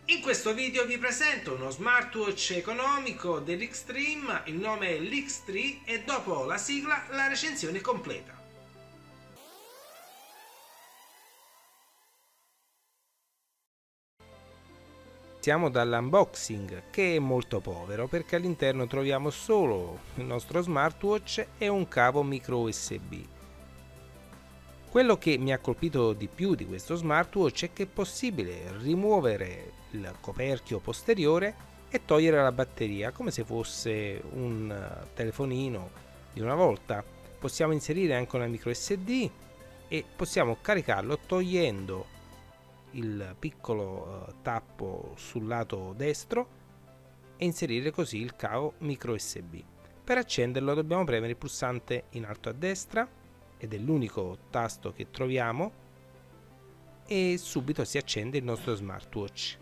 In questo video vi presento uno smartwatch economico dell'Xtreme, il nome è l'X3 e dopo la sigla la recensione completa. Iniziamo dall'unboxing, che è molto povero perché all'interno troviamo solo il nostro smartwatch e un cavo micro USB. Quello che mi ha colpito di più di questo smartwatch è che è possibile rimuovere il coperchio posteriore e togliere la batteria come se fosse un telefonino di una volta. Possiamo inserire anche una micro SD e possiamo caricarlo togliendo il piccolo tappo sul lato destro e inserire così il cavo micro USB. Per accenderlo dobbiamo premere il pulsante in alto a destra, ed è l'unico tasto che troviamo, e subito si accende il nostro smartwatch.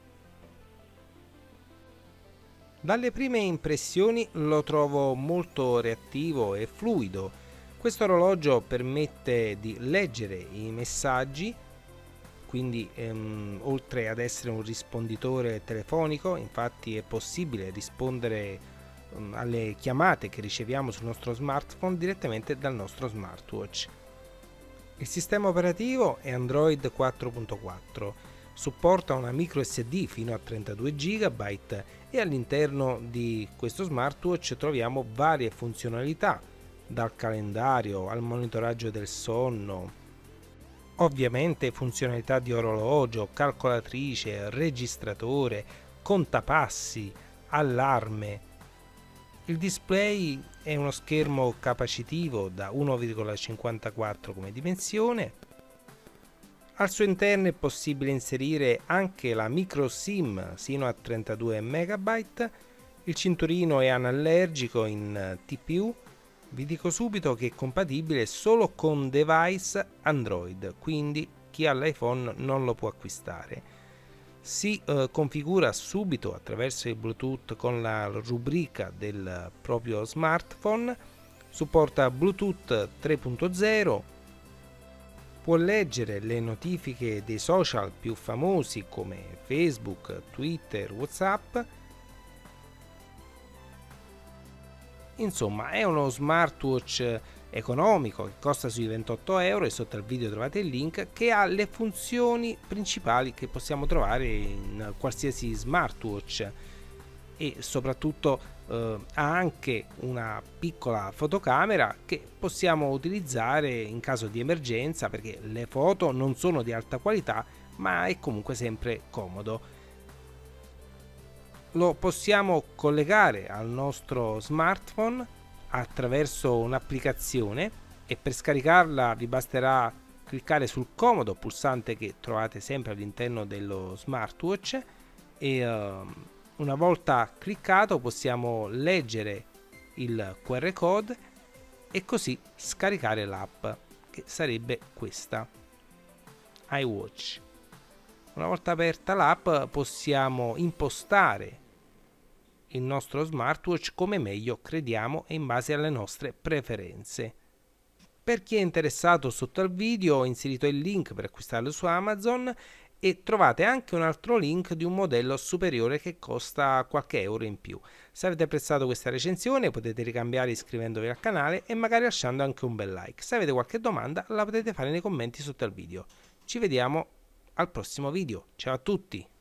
Dalle prime impressioni lo trovo molto reattivo e fluido. Questo orologio permette di leggere i messaggi, quindi oltre ad essere un risponditore telefonico, infatti è possibile rispondere alle chiamate che riceviamo sul nostro smartphone direttamente dal nostro smartwatch. Il sistema operativo è Android 4.4, supporta una micro SD fino a 32 GB e all'interno di questo smartwatch troviamo varie funzionalità, dal calendario al monitoraggio del sonno, ovviamente funzionalità di orologio, calcolatrice, registratore, contapassi, allarme. Il display è uno schermo capacitivo da 1,54 come dimensione. Al suo interno è possibile inserire anche la micro SIM sino a 32 MB. Il cinturino è anallergico in TPU. Vi dico subito che è compatibile solo con device Android, quindi chi ha l'iPhone non lo può acquistare. Si configura subito attraverso il Bluetooth con la rubrica del proprio smartphone, supporta Bluetooth 3.0, può leggere le notifiche dei social più famosi come Facebook, Twitter, WhatsApp. Insomma, è uno smartwatch economico che costa sui 28 euro e sotto al video trovate il link, che ha le funzioni principali che possiamo trovare in qualsiasi smartwatch e soprattutto ha anche una piccola fotocamera che possiamo utilizzare in caso di emergenza, perché le foto non sono di alta qualità ma è comunque sempre comodo. Lo possiamo collegare al nostro smartphone attraverso un'applicazione e per scaricarla vi basterà cliccare sul comodo pulsante che trovate sempre all'interno dello smartwatch e una volta cliccato possiamo leggere il QR code e così scaricare l'app, che sarebbe questa, iWatch. Una volta aperta l'app possiamo impostare il nostro smartwatch come meglio crediamo e in base alle nostre preferenze. Per chi è interessato, sotto al video ho inserito il link per acquistarlo su Amazon e trovate anche un altro link di un modello superiore che costa qualche euro in più. Se avete apprezzato questa recensione potete ricambiare iscrivendovi al canale e magari lasciando anche un bel like. Se avete qualche domanda la potete fare nei commenti sotto al video. Ci vediamo al prossimo video. Ciao a tutti!